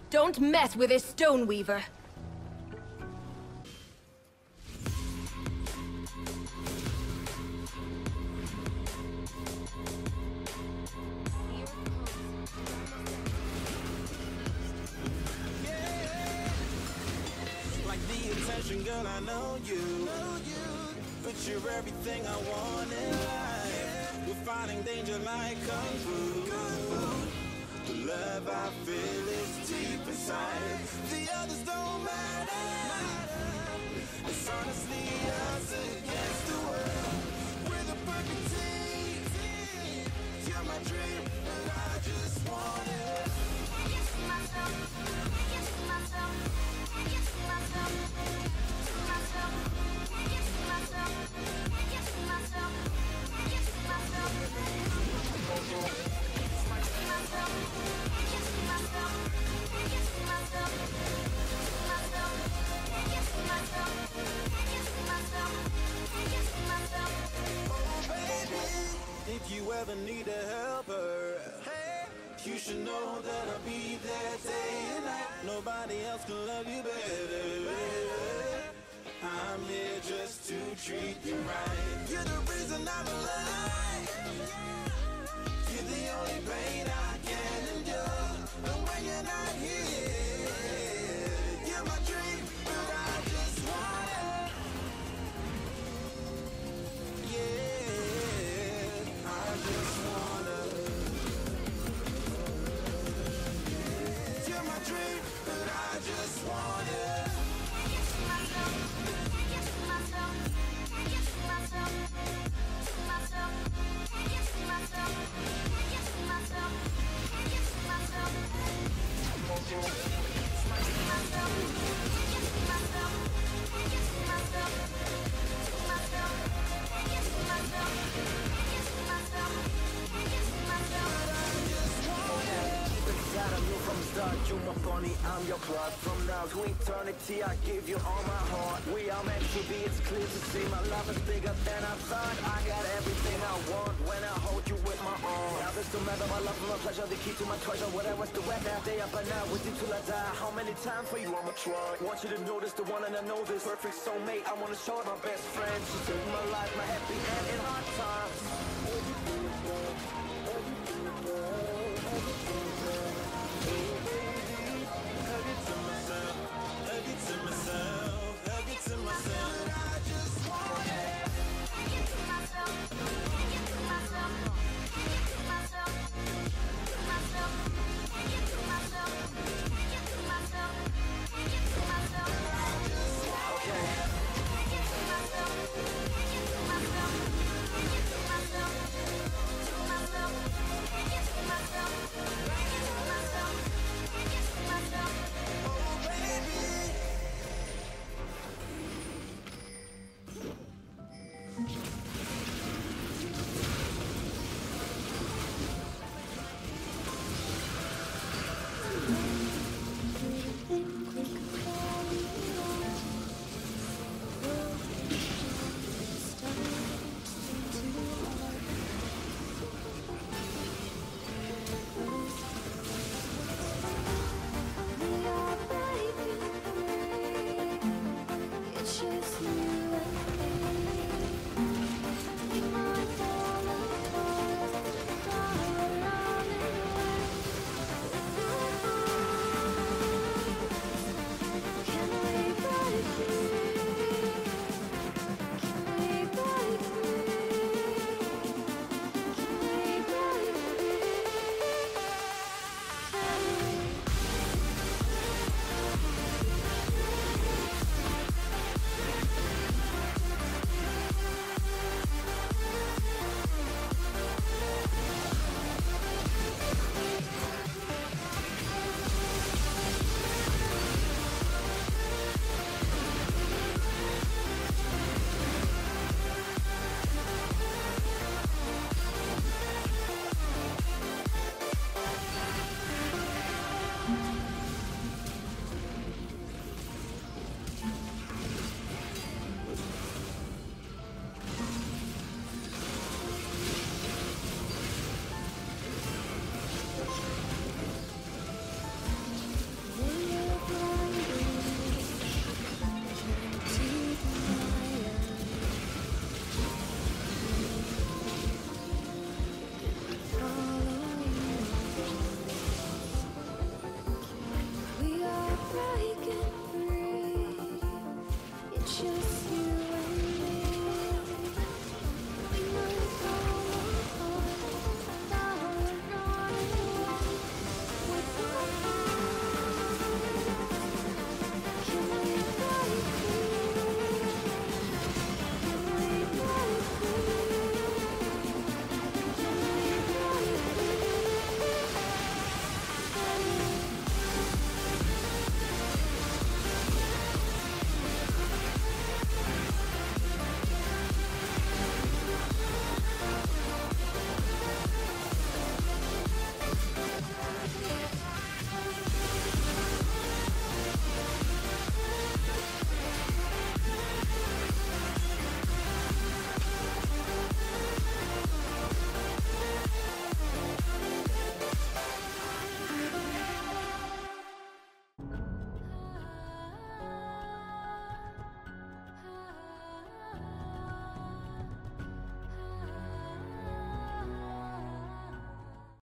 Don't mess with this Stoneweaver. Like the attention, girl, I know you. But you're everything I want in life. We're fighting danger like kung fu. The love I feel is deep inside. The others don't matter. It's honestly us against the world. We're the perfect team. You're my dream, and I just want it. I just see myself. I just see myself. I just see myself. See myself. I just see myself. I just see myself. I just see myself. See myself. I just see myself. I just see myself. See myself. I just see myself. I just see myself. I just see myself. Oh baby, if you ever need a helper, you should know that I'll be there day and night. Nobody else can love you better. I'm here just to treat you right. You're the reason I'm alive. You're the only pain I can endure. And when you're not here, you're my dream, but I just want it. Yeah, I just wanna. You're my dream, but I just want it. I just see myself. I just see myself. I just see myself. See myself. I just see myself. I just see myself. I just see myself. See myself. I just see myself. I just see myself. See myself. I just see myself. I just see myself. I just see myself. I just want it. Inside of you from the start, you my bunny, I'm your plot. From now to eternity, I give you all my heart. We are meant to be, it's clear to see. My love is bigger than I thought. I got everything I want when I hold you with my arms. Now this don't matter, my love and my pleasure, the key to my treasure. Whatever's the weather, day up and out with you till I die. How many times for you I'ma try? Want you to notice the one and I know this perfect soulmate. I wanna show it my best friend. She saved my life, my happy end in hard times.